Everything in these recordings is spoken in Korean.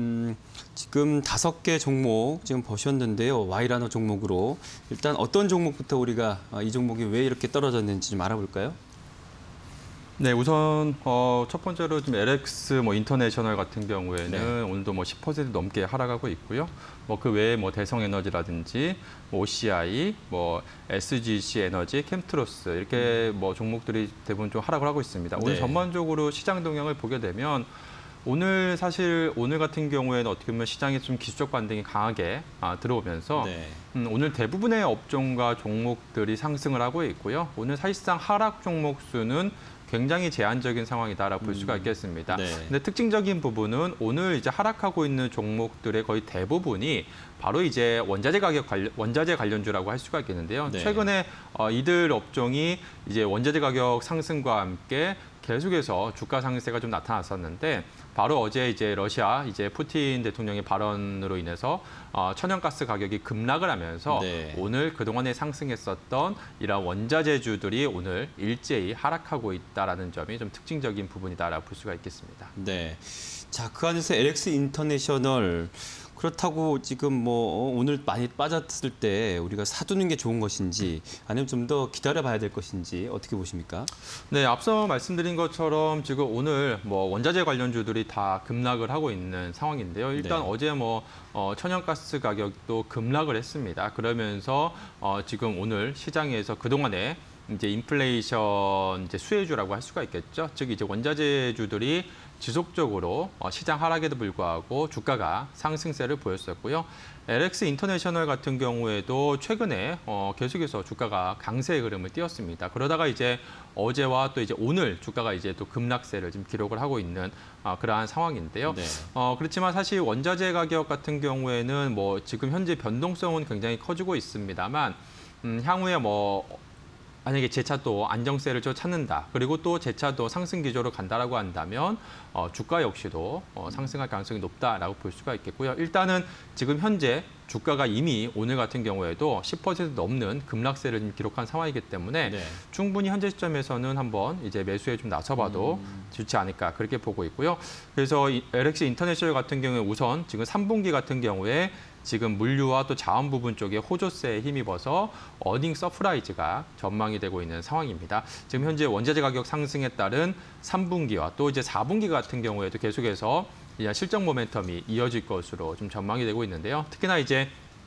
지금 5개 종목 지금 보셨는데요. Y라노 종목으로 일단 어떤 종목부터 우리가 이 종목이 왜 이렇게 떨어졌는지 좀 알아볼까요? 네, 우선 첫 번째로 지금 LX 인터내셔널 같은 경우에는 네. 오늘도 10% 넘게 하락하고 있고요. 그 외에 대성에너지라든지 OCI, SGC 에너지, 캠트로스 이렇게 종목들이 대부분 좀 하락을 하고 있습니다. 오늘 네. 전반적으로 시장 동향을 보게 되면 오늘 같은 경우에는 어떻게 보면 시장이 좀 기술적 반등이 강하게 들어오면서 네. 오늘 대부분의 업종과 종목들이 상승을 하고 있고요. 오늘 사실상 하락 종목 수는 굉장히 제한적인 상황이다라고 볼 수가 있겠습니다. 네. 근데 특징적인 부분은 오늘 이제 하락하고 있는 종목들의 거의 대부분이 바로 이제 원자재 관련주라고 할 수가 있겠는데요. 네. 최근에 이들 업종이 이제 원자재 가격 상승과 함께 계속해서 주가 상승세가 좀 나타났었는데 바로 어제 이제 러시아 푸틴 대통령의 발언으로 인해서 천연가스 가격이 급락을 하면서 네. 오늘 그동안에 상승했었던 이런 원자재주들이 오늘 일제히 하락하고 있다라는 점이 좀 특징적인 부분이다라고 볼 수가 있겠습니다. 네. 자, 그 안에서 LX 인터내셔널 그렇다고 지금 오늘 많이 빠졌을 때 우리가 사두는 게 좋은 것인지 아니면 좀 더 기다려봐야 될 것인지 어떻게 보십니까? 네, 앞서 말씀드린 것처럼 지금 오늘 원자재 관련주들이 다 급락을 하고 있는 상황인데요. 일단 네. 어제 천연가스 가격도 급락을 했습니다. 그러면서 지금 오늘 시장에서 그동안에 이제 인플레이션 수혜주라고 할 수가 있겠죠. 즉 이제 원자재주들이 지속적으로 시장 하락에도 불구하고 주가가 상승세를 보였었고요. LX 인터내셔널 같은 경우에도 최근에 계속해서 주가가 강세의 흐름을 띄었습니다. 그러다가 이제 어제와 또 이제 오늘 주가가 이제 또 급락세를 지금 기록을 하고 있는 그러한 상황인데요. 네. 그렇지만 사실 원자재 가격 같은 경우에는 지금 현재 변동성은 굉장히 커지고 있습니다만 향후에 만약에 재차 또 안정세를 찾는다. 그리고 또 재차 또 상승 기조로 간다라고 한다면 주가 역시도 상승할 가능성이 높다라고 볼 수가 있겠고요. 일단은 지금 현재 주가가 이미 오늘 같은 경우에도 10% 넘는 급락세를 좀 기록한 상황이기 때문에 네. 충분히 현재 시점에서는 한번 이제 매수에 좀 나서봐도 좋지 않을까 그렇게 보고 있고요. 그래서 LX 인터내셔널 같은 경우에 우선 지금 3분기 같은 경우에 지금 물류와 또 자원 부분 쪽에 호조세에 힘입어서 어닝 서프라이즈가 전망이 되고 있는 상황입니다. 지금 현재 원자재 가격 상승에 따른 3분기와 또 이제 4분기 같은 경우에도 계속해서 실적 모멘텀이 이어질 것으로 좀 전망이 되고 있는데요. 특히나 이제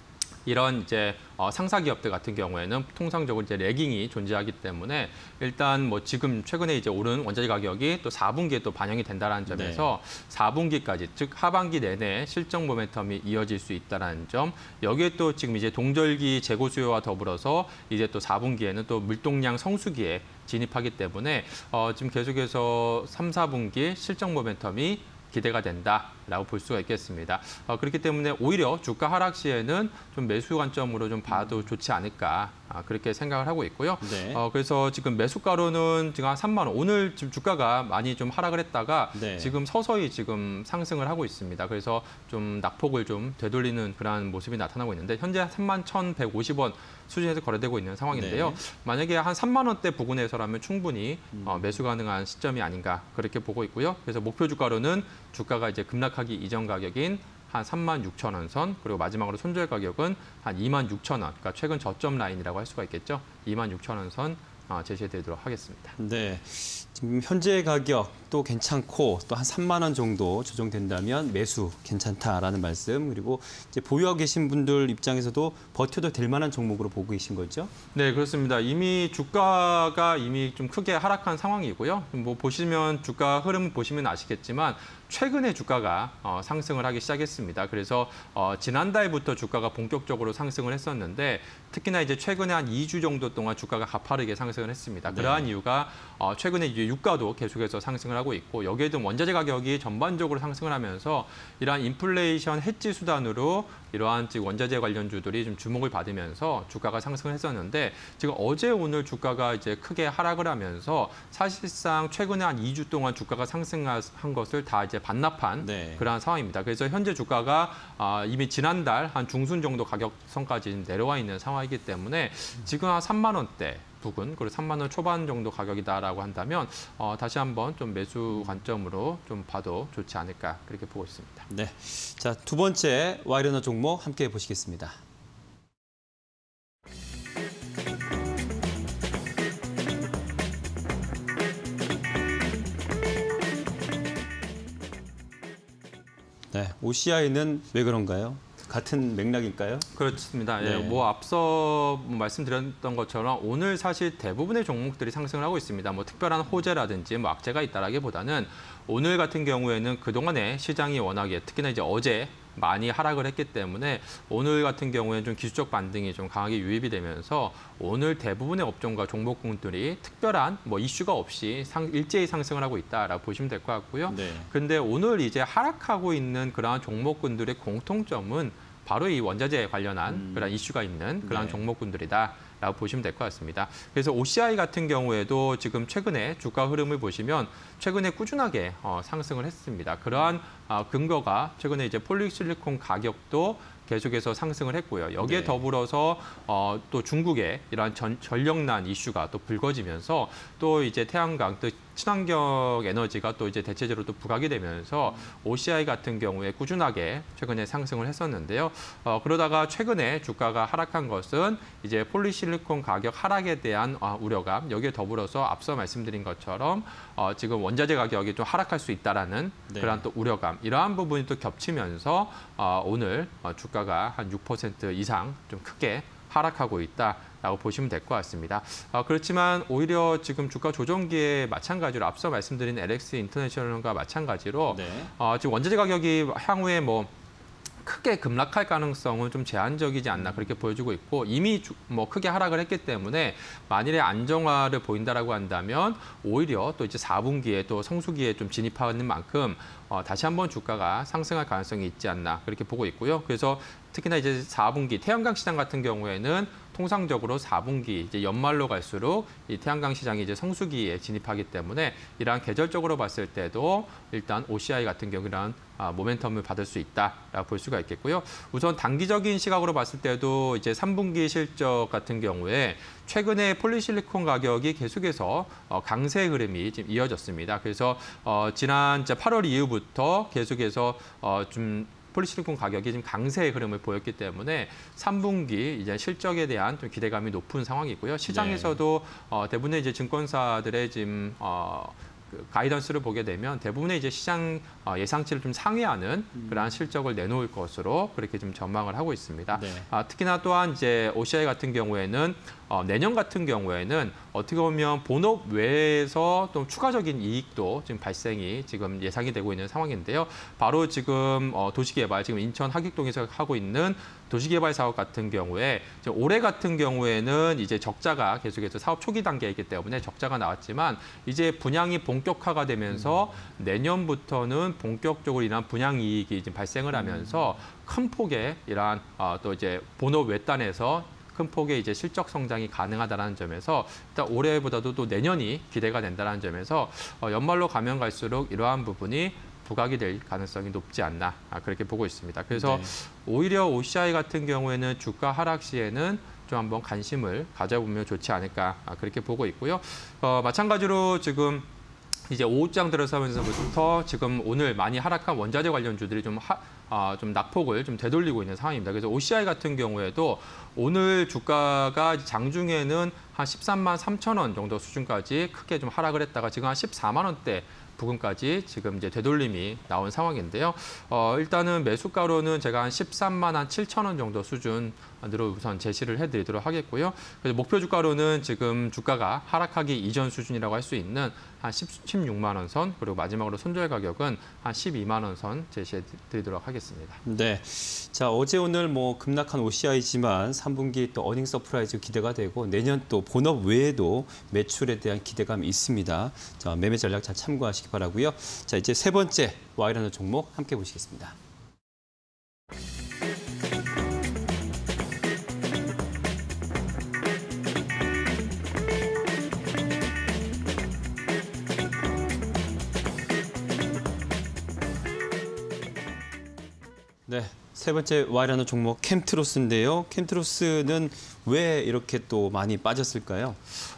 이런 상사 기업들 같은 경우에는 통상적으로 레깅이 존재하기 때문에 일단 지금 최근에 이제 오른 원자재 가격이 또 4분기에 또 반영이 된다는 점에서 네. 4분기까지 즉 하반기 내내 실적 모멘텀이 이어질 수 있다는 점. 여기에 또 지금 이제 동절기 재고 수요와 더불어서 이제 또 4분기에는 또 물동량 성수기에 진입하기 때문에 지금 계속해서 3, 4분기 실적 모멘텀이 기대가 된다라고 볼 수가 있겠습니다. 그렇기 때문에 오히려 주가 하락 시에는 좀 매수 관점으로 좀 봐도 좋지 않을까 그렇게 생각을 하고 있고요. 네. 그래서 지금 매수가로는 지금 한 3만 원. 오늘 지금 주가가 많이 좀 하락을 했다가 네. 지금 서서히 지금 상승을 하고 있습니다. 그래서 좀 낙폭을 좀 되돌리는 그런 모습이 나타나고 있는데 현재 31,150원 수준에서 거래되고 있는 상황인데요. 네. 만약에 한 3만 원대 부근에서라면 충분히 매수 가능한 시점이 아닌가 그렇게 보고 있고요. 그래서 목표 주가로는 주가가 이제 급락하기 이전 가격인 한 36,000원 선, 그리고 마지막으로 손절 가격은 한 26,000원, 그러니까 최근 저점 라인이라고 할 수가 있겠죠. 26,000원 선 제시해드리도록 하겠습니다. 네, 지금 현재 가격도 괜찮고 또 한 3만 원 정도 조정된다면 매수 괜찮다라는 말씀. 그리고 이제 보유하고 계신 분들 입장에서도 버텨도 될 만한 종목으로 보고 계신 거죠? 네, 그렇습니다. 이미 주가가 이미 좀 크게 하락한 상황이고요. 보시면 주가 흐름 보시면 아시겠지만 최근에 주가가 상승을 하기 시작했습니다. 그래서 지난달부터 주가가 본격적으로 상승을 했었는데 특히나 이제 최근에 한 2주 정도 동안 주가가 가파르게 상승을 했습니다. 네. 그러한 이유가 최근에 이제 유가도 계속해서 상승을 하고 있고 여기에도 원자재 가격이 전반적으로 상승을 하면서 이러한 인플레이션 해지 수단으로 이러한 원자재 관련주들이 좀 주목을 받으면서 주가가 상승을 했었는데 지금 어제 오늘 주가가 이제 크게 하락을 하면서 사실상 최근에 한 2주 동안 주가가 상승한 것을 다 이제 반납한 네. 그러한 상황입니다. 그래서 현재 주가가 이미 지난달 한 중순 정도 가격선까지 내려와 있는 상황이기 때문에 지금 한 3만 원대 부근, 그리고 3만 원 초반 정도 가격이다라고 한다면 다시 한번 좀 매수 관점으로 좀 봐도 좋지 않을까 그렇게 보고 있습니다. 네. 자, 두 번째 와이러너 종목 함께 보시겠습니다. 네, OCI는 왜 그런가요? 같은 맥락일까요? 그렇습니다. 네. 예, 뭐 앞서 말씀드렸던 것처럼 오늘 사실 대부분의 종목들이 상승을 하고 있습니다. 뭐 특별한 호재라든지 뭐 악재가 있다라기보다는 오늘 같은 경우에는 그동안에 시장이 워낙에 특히나 이제 어제 많이 하락을 했기 때문에 오늘 같은 경우에는 좀 기술적 반등이 좀 강하게 유입이 되면서 오늘 대부분의 업종과 종목군들이 특별한 뭐 이슈가 없이 일제히 상승을 하고 있다라고 보시면 될 것 같고요. 네. 근데 오늘 이제 하락하고 있는 그러한 종목군들의 공통점은 바로 이 원자재 관련한 그런 이슈가 있는 그런 네. 종목군들이다라고 보시면 될 것 같습니다. 그래서 OCI 같은 경우에도 지금 최근에 주가 흐름을 보시면 최근에 꾸준하게 상승을 했습니다. 그러한 근거가 최근에 이제 폴리실리콘 가격도 계속해서 상승을 했고요. 여기에 네. 더불어서 또 중국의 이러한 전력난 이슈가 또 불거지면서 또 이제 태양광, 또 친환경 에너지가 또 이제 대체제로 또 부각이 되면서 OCI 같은 경우에 꾸준하게 최근에 상승을 했었는데요. 그러다가 최근에 주가가 하락한 것은 이제 폴리실리콘 가격 하락에 대한 우려감, 여기에 더불어서 앞서 말씀드린 것처럼 지금 원자재 가격이 좀 하락할 수 있다라는 네. 그러한 또 우려감, 이러한 부분이 또 겹치면서 오늘 주가가 한 6% 이상 좀 크게 하락하고 있다라고 보시면 될 것 같습니다. 그렇지만 오히려 지금 주가 조정기에 마찬가지로 앞서 말씀드린 LX 인터내셔널과 마찬가지로 네. 지금 원자재 가격이 향후에 뭐 크게 급락할 가능성은 좀 제한적이지 않나 그렇게 보여지고 있고 이미 뭐 크게 하락을 했기 때문에 만일에 안정화를 보인다라고 한다면 오히려 또 이제 4분기에 또 성수기에 좀 진입하는 만큼 다시 한번 주가가 상승할 가능성이 있지 않나 그렇게 보고 있고요. 그래서 특히나 이제 4분기 태양광 시장 같은 경우에는 통상적으로 4분기 이제 연말로 갈수록 이 태양광 시장이 이제 성수기에 진입하기 때문에 이러한 계절적으로 봤을 때도 일단 OCI 같은 경우는 모멘텀을 받을 수 있다라고 볼 수가 있겠고요. 우선 단기적인 시각으로 봤을 때도 이제 3분기 실적 같은 경우에 최근에 폴리실리콘 가격이 계속해서 강세 흐름이 지금 이어졌습니다. 그래서 지난 8월 이후부터 계속해서 좀 폴리실리콘 가격이 지금 강세의 흐름을 보였기 때문에 3분기 이제 실적에 대한 좀 기대감이 높은 상황이고요. 시장에서도 대부분의 이제 증권사들의 지금 그 가이던스를 보게 되면 대부분의 이제 시장 예상치를 좀 상회하는 그러한 실적을 내놓을 것으로 그렇게 좀 전망을 하고 있습니다. 네. 특히나 또한 이제 OCI 같은 경우에는 내년 같은 경우에는 어떻게 보면 본업 외에서 또 추가적인 이익도 지금 발생이 지금 예상이 되고 있는 상황인데요. 바로 지금 도시개발, 지금 인천 하객동에서 하고 있는 도시개발 사업 같은 경우에 올해 같은 경우에는 이제 적자가 계속해서 사업 초기 단계이기 때문에 적자가 나왔지만 이제 분양이 본격화가 되면서 내년부터는 본격적으로 이러한 분양 이익이 지금 발생을 하면서 큰 폭의 이러한 또 이제 본업 외단에서 큰 폭의 이제 실적 성장이 가능하다는 점에서 일단 올해보다도 또 내년이 기대가 된다는 점에서 연말로 가면 갈수록 이러한 부분이 부각이 될 가능성이 높지 않나 그렇게 보고 있습니다. 그래서 네. 오히려 OCI 같은 경우에는 주가 하락 시에는 좀 한번 관심을 가져보면 좋지 않을까 그렇게 보고 있고요. 마찬가지로 지금 이제 오후장 들어서면서부터 지금 오늘 많이 하락한 원자재 관련주들이 좀 낙폭을 좀 되돌리고 있는 상황입니다. 그래서 OCI 같은 경우에도 오늘 주가가 장중에는 한 13만 3천 원 정도 수준까지 크게 좀 하락을 했다가 지금 한 14만 원대 부근까지 지금 이제 되돌림이 나온 상황인데요. 일단은 매수가로는 제가 한 13만 한 7천 원 정도 수준으로 우선 제시를 해드리도록 하겠고요. 그래서 목표 주가로는 지금 주가가 하락하기 이전 수준이라고 할 수 있는 한 16만 원 선, 그리고 마지막으로 손절 가격은 한 12만 원 선 제시해 드리도록 하겠습니다. 네. 자, 어제 오늘 뭐 급락한 OCI지만 3분기 또 어닝 서프라이즈 기대가 되고 내년 또 본업 외에도 매출에 대한 기대감이 있습니다. 자, 매매 전략 잘 참고하시기 바라고요. 자, 이제 세 번째 와이러너 종목 함께 보시겠습니다. 네, 세 번째 와이러너 종목 캠트로스인데요. 캠트로스는 왜 이렇게 또 많이 빠졌을까요?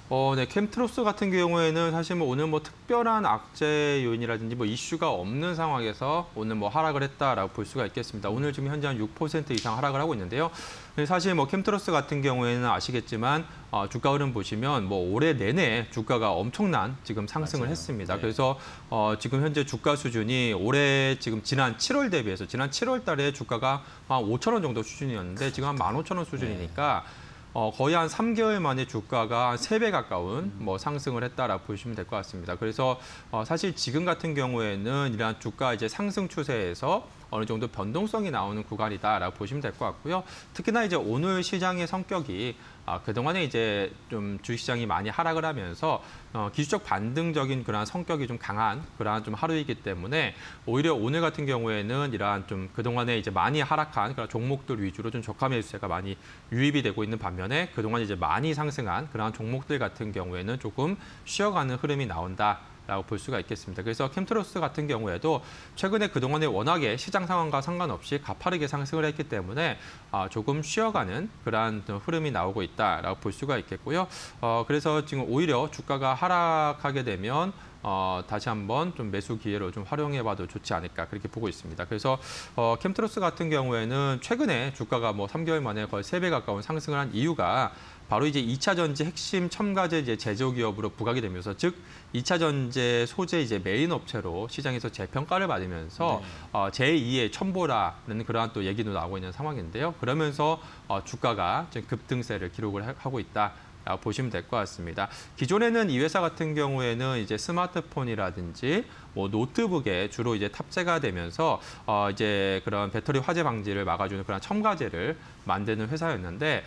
네, 캠트로스 같은 경우에는 사실 뭐 오늘 뭐 특별한 악재 요인이라든지 뭐 이슈가 없는 상황에서 오늘 뭐 하락을 했다라고 볼 수가 있겠습니다. 오늘 지금 현재 한 6% 이상 하락을 하고 있는데요. 사실 뭐 캠트로스 같은 경우에는 아시겠지만 주가 흐름 보시면 뭐 올해 내내 주가가 엄청난 지금 상승을 맞아요. 했습니다. 네. 그래서 지금 현재 주가 수준이 올해 지금 지난 7월 대비해서 지난 7월 달에 주가가 한 5천 원 정도 수준이었는데 지금 한 15,000원 수준이니까 거의 한 3개월 만에 주가가 한 3배 가까운 뭐 상승을 했다라고 보시면 될 것 같습니다. 그래서 사실 지금 같은 경우에는 이러한 주가 이제 상승 추세에서 어느 정도 변동성이 나오는 구간이다라고 보시면 될 것 같고요. 특히나 이제 오늘 시장의 성격이 그동안에 이제 좀 주식시장이 많이 하락을 하면서 기술적 반등적인 그러한 성격이 좀 강한 그러한 좀 하루이기 때문에 오히려 오늘 같은 경우에는 이러한 좀 그동안에 이제 많이 하락한 그런 종목들 위주로 좀 저가 매수세가 많이 유입이 되고 있는 반면에 그동안 이제 많이 상승한 그러한 종목들 같은 경우에는 조금 쉬어가는 흐름이 나온다. 라고 볼 수가 있겠습니다. 그래서 캠트로스 같은 경우에도 최근에 그동안에 워낙에 시장 상황과 상관없이 가파르게 상승을 했기 때문에 조금 쉬어가는 그러한 흐름이 나오고 있다라고 볼 수가 있겠고요. 그래서 지금 오히려 주가가 하락하게 되면 다시 한번 좀 매수 기회로 좀 활용해봐도 좋지 않을까 그렇게 보고 있습니다. 그래서 캠트로스 같은 경우에는 최근에 주가가 뭐 3개월 만에 거의 3배 가까운 상승을 한 이유가 바로 이제 2차 전지 핵심 첨가제 이제 제조기업으로 부각이 되면서 즉 2차 전지 소재 이제 메인 업체로 시장에서 재평가를 받으면서 제2의 첨보라는 그러한 또 얘기도 나오고 있는 상황인데요. 그러면서 주가가 지금 급등세를 기록을 하고 있다. 보시면 될 것 같습니다. 기존에는 이 회사 같은 경우에는 이제 스마트폰이라든지 뭐 노트북에 주로 이제 탑재가 되면서 이제 그런 배터리 화재 방지를 막아주는 그런 첨가제를 만드는 회사였는데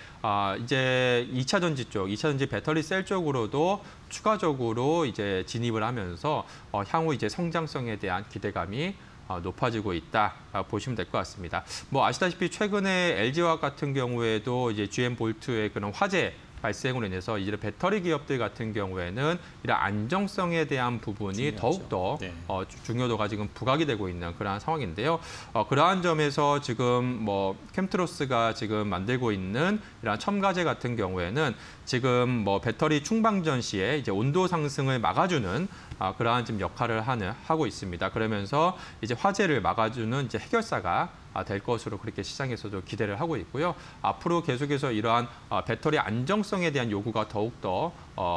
이제 2차 전지 쪽, 2차 전지 배터리 셀 쪽으로도 추가적으로 이제 진입을 하면서 향후 이제 성장성에 대한 기대감이 높아지고 있다 보시면 될 것 같습니다. 뭐 아시다시피 최근에 LG화학 같은 경우에도 이제 GM 볼트의 그런 화재 발생으로 인해서 이제 배터리 기업들 같은 경우에는 이런 안정성에 대한 부분이 중요하죠. 더욱더 네. 중요도가 지금 부각이 되고 있는 그러한 상황인데요. 그러한 점에서 지금 뭐 캠트로스가 지금 만들고 있는 이런 첨가제 같은 경우에는 지금 뭐 배터리 충방전 시에 이제 온도 상승을 막아주는 그러한 지금 역할을 하고 있습니다. 그러면서 이제 화재를 막아주는 이제 해결사가 될 것으로 그렇게 시장에서도 기대를 하고 있고요. 앞으로 계속해서 이러한 배터리 안정성에 대한 요구가 더욱더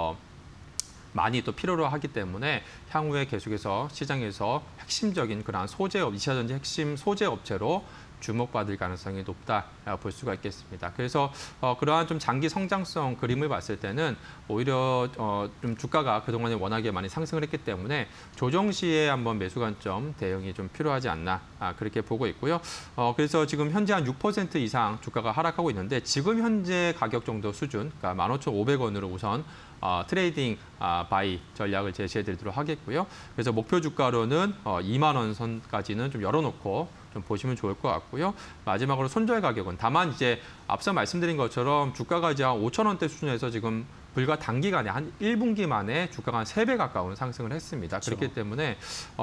많이 또 필요로 하기 때문에 향후에 계속해서 시장에서 핵심적인 그러한 소재업, 2차 전지 핵심 소재 업체로 주목받을 가능성이 높다 볼 수가 있겠습니다. 그래서 그러한 좀 장기 성장성 그림을 봤을 때는 오히려 좀 주가가 그동안에 워낙에 많이 상승을 했기 때문에 조정 시에 한번 매수 관점 대응이 좀 필요하지 않나 그렇게 보고 있고요. 그래서 지금 현재 한 6% 이상 주가가 하락하고 있는데 지금 현재 가격 정도 수준, 그러니까 15,500원으로 우선 트레이딩 바이 전략을 제시해드리도록 하겠고요. 그래서 목표 주가로는 2만 원 선까지는 좀 열어놓고 좀 보시면 좋을 것 같고요. 마지막으로 손절 가격은 다만 이제 앞서 말씀드린 것처럼 주가가 이제 한 5천 원대 수준에서 지금 불과 단기간에 한 1분기 만에 주가가 한 3배 가까운 상승을 했습니다. 그렇죠. 그렇기 때문에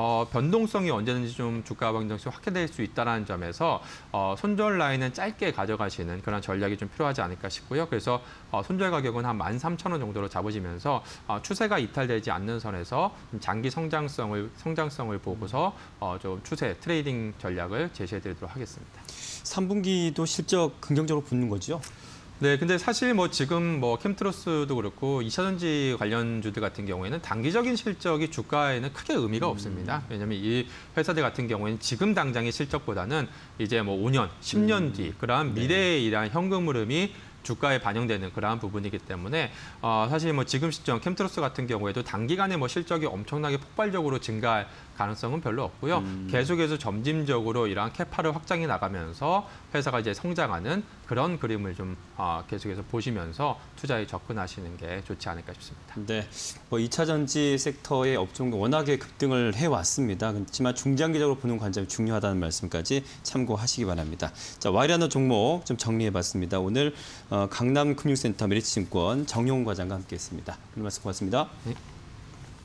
변동성이 언제든지 좀 주가 방정식 확대될 수 있다는 점에서 손절 라인은 짧게 가져가시는 그런 전략이 좀 필요하지 않을까 싶고요. 그래서 손절 가격은 한 13,000원 정도로 잡으시면서 추세가 이탈되지 않는 선에서 좀 장기 성장성을 보고서 좀 추세 트레이딩 전략을 제시해드리도록 하겠습니다. 3분기도 실적 긍정적으로 붙는 거죠? 네, 근데 사실 뭐 지금 뭐 캠트로스도 그렇고 2차 전지 관련주들 같은 경우에는 단기적인 실적이 주가에는 크게 의미가 없습니다. 왜냐하면 이 회사들 같은 경우에는 지금 당장의 실적보다는 이제 뭐 5년, 10년 뒤 그러한 미래에 일한 현금 흐름이 주가에 반영되는 그러한 부분이기 때문에 사실 뭐 지금 시점 캠트로스 같은 경우에도 단기간에 뭐 실적이 엄청나게 폭발적으로 증가할 가능성은 별로 없고요. 계속해서 점진적으로 이러한 캐파를 확장해 나가면서 회사가 이제 성장하는 그런 그림을 좀 계속해서 보시면서 투자에 접근하시는 게 좋지 않을까 싶습니다. 네, 뭐 2차 전지 섹터의 업종도 워낙에 급등을 해왔습니다. 그렇지만 중장기적으로 보는 관점이 중요하다는 말씀까지 참고하시기 바랍니다. 자, 와이라노 종목 좀 정리해봤습니다. 오늘 강남금융센터 메리츠증권 정용 과장과 함께했습니다. 오늘 말씀 고맙습니다. 네.